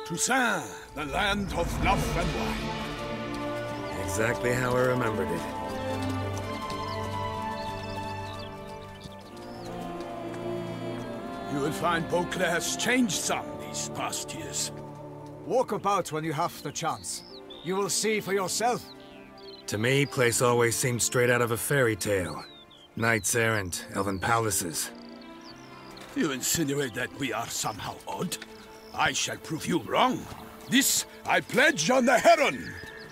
Toussaint, the land of love and wine. Exactly how I remembered it. You will find Beauclair's changed some these past years. Walk about when you have the chance. You will see for yourself. To me, place always seemed straight out of a fairy tale. Knights errant, elven palaces. You insinuate that we are somehow odd? I shall prove you wrong. This I pledge on the Heron!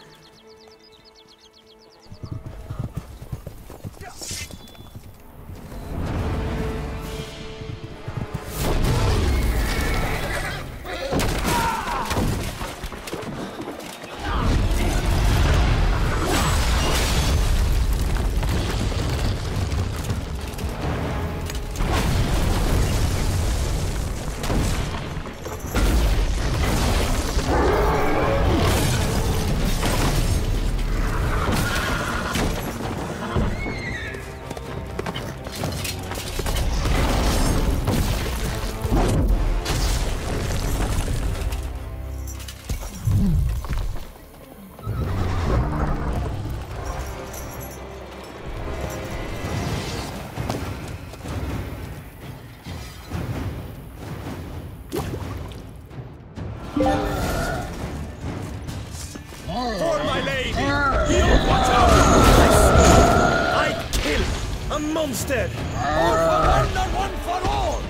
For my lady! You watch out! I kill a monster! All for one and one for all!